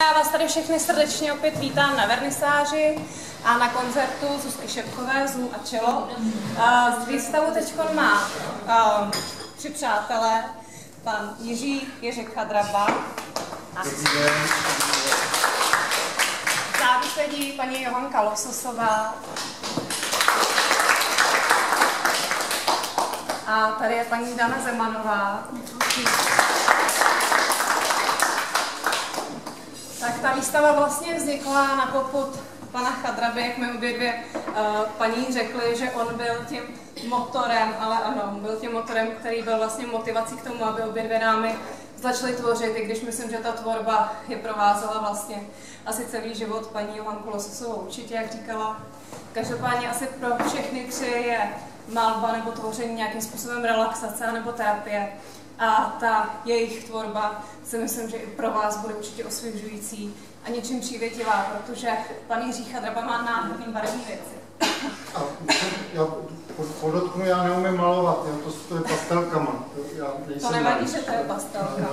Já vás tady všechny srdečně opět vítám na vernisáži a na koncertu Zuzky Šepkové Zů a čelo. Z výstavu teď má 3 přátelé, pan Jiří Ježek Chadraba. Zádu sedí paní Johanka Lososová. A tady je paní Dana Zemanová. Tak ta výstava vlastně vznikla na popud pana Chadraby, jak mi obě dvě paní řekly, že on byl tím motorem, ale ano, byl tím motorem, který byl vlastně motivací k tomu, aby obě dvě dámy začaly tvořit, i když myslím, že ta tvorba je provázela vlastně asi celý život paní Johanku Lososovou určitě, jak říkala. Každopádně asi pro všechny 3 je malba nebo tvoření nějakým způsobem relaxace nebo terapie. A ta jejich tvorba si myslím, že i pro vás bude určitě osvěžující a něčím přívětivá, protože pan Jiří Chadraba má nádherný barevné věci. Já podotknu, já neumím malovat, to je pastelkama. To nevadí, že to je pastelka.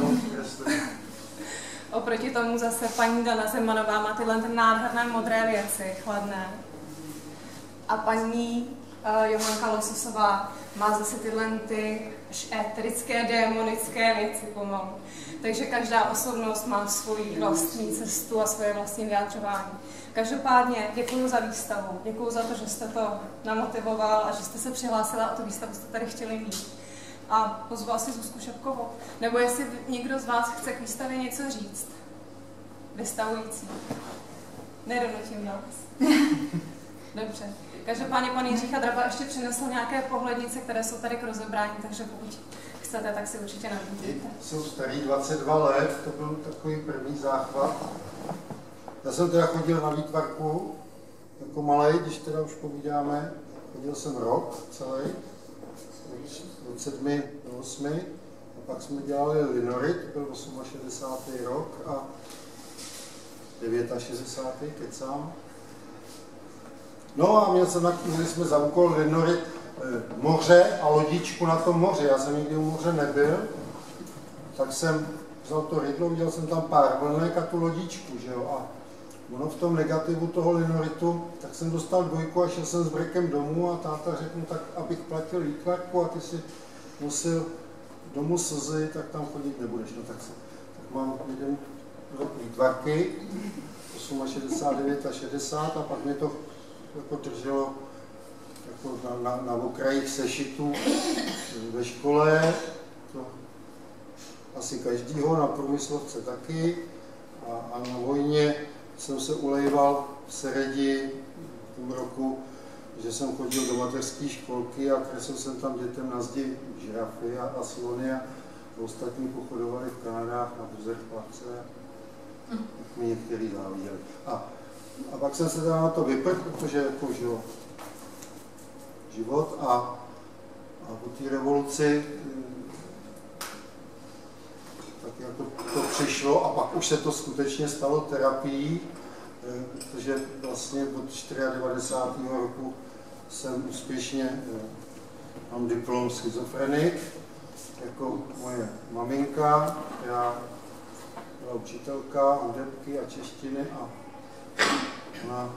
Oproti tomu zase paní Dana Zemanová má tyhle nádherné modré věci, chladné. A paní Johanka Lososová má zase tyhle až éterické, démonické věci pomalu. Takže každá osobnost má svoji vlastní cestu a svoje vlastní vyjádřování. Každopádně děkuji za výstavu, děkuji za to, že jste to namotivoval a že jste se přihlásila a tu výstavu jste tady chtěli mít. A pozval si Zuzku Šepkovou. Nebo jestli někdo z vás chce k výstavě něco říct. Vystavující. Nedonutím vás. Dobře. Každopádně pan Jiří Chadraba ještě přinesl nějaké pohlednice, které jsou tady k rozebrání, takže pokud chcete, tak si určitě nabídněte. Jsou starý 22 let, to byl takový první záchvat. Já jsem teda chodil na výtvarku jako malej, když teda už povídáme. Chodil jsem rok celý, od 7 do 8. A pak jsme dělali linory, to byl 68. rok a 69. kecám. No a měli jsme za úkol linorit moře a lodičku na tom moři. Já jsem nikdy u moře nebyl, tak jsem vzal to rydlo, viděl jsem tam pár vlnek a tu lodičku, že jo. A ono v tom negativu toho linoritu, tak jsem dostal 2 a šel jsem s brekem domů a táta řekl, no tak abych platil výtvarku a ty si nosil domů slzy, tak tam chodit nebudeš. No tak mám 1 rok výtvarky, 69 a 60 a pak mě to jako drželo jako na okrajích sešitů ve škole, to asi každýho, na průmyslovce taky a na vojně jsem se ulejval v Seredi v tom roku, že jsem chodil do mateřské školky a kreslil jsem tam dětem na zdi žirafy a slony a ostatní pochodovali v Kanadách na buzerplavce, tak mi některý záviděli. A pak jsem se teda na to vyprt, protože jako život a po té revoluci tak jako to přišlo a pak už se to skutečně stalo terapií, protože vlastně od 94. roku jsem úspěšně, mám diplom schizofrenik, jako moje maminka, která byla učitelka hudebky a češtiny a ona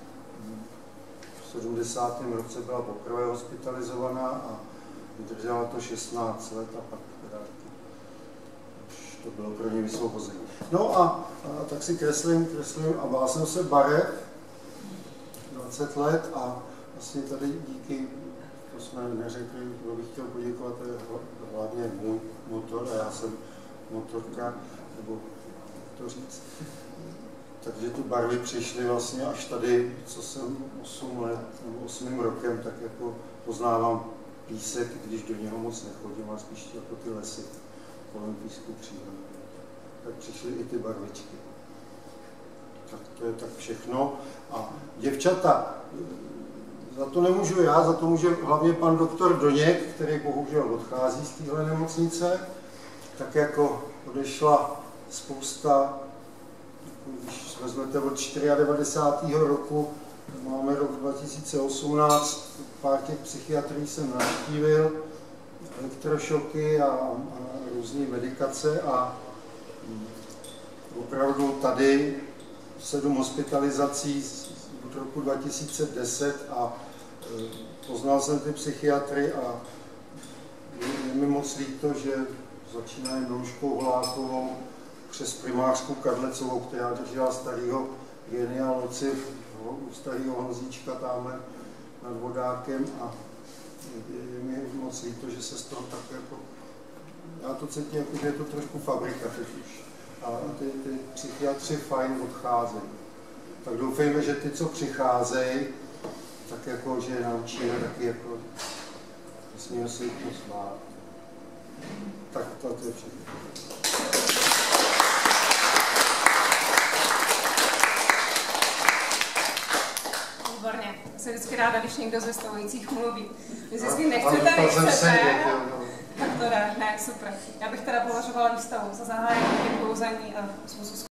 v 70. roce byla poprvé hospitalizovaná a vydržela to 16 let a pak teda už to bylo pro ně vysvobození. No a tak si kreslím a bál jsem se barev 20 let a vlastně tady díky, to jsme neřekli, kdo bych chtěl poděkovat, to je hlavně můj motor a já jsem motorka, nebo to říct. Takže tu barvy přišly vlastně až tady, co jsem 8 let, nebo 8. rokem, tak jako poznávám písek, když do něho moc nechodím, ale spíš jako ty lesy kolem písku přírody. Tak přišly i ty barvičky. Tak to je tak všechno. A děvčata, za to nemůžu já, za to může hlavně pan doktor Doněk, který bohužel odchází z téhle nemocnice, tak jako odešla spousta. Když vezmete od 94. roku, máme rok 2018, pár těch psychiatrií jsem navštívil, elektrošoky a různé medikace a opravdu tady 7 hospitalizací od roku 2010 a poznal jsem ty psychiatry a je mi moc líto, že začínají Miluškou Holákovou přes primářku Kadlecovou, která držela starého Genia Loci, starého Honzíčka tamhle nad Vodákem a je mi moc líto, že se z toho tak jako, já to cítím, jako, že je to trošku fabrika teď už. A ty psychiatři fajn odcházejí. Tak doufejme, že ty, co přicházejí, tak jako, že naučíme taky jako, nesmíme si jít moc bát. Tak to je všechno. Výborně. Jsem vždycky ráda, když někdo z vystavujících mluví. Vy vždycky nechcete. Tak to dá. Ne, super. Já bych teda považovala výstavu za zahájení, děkuju za ní a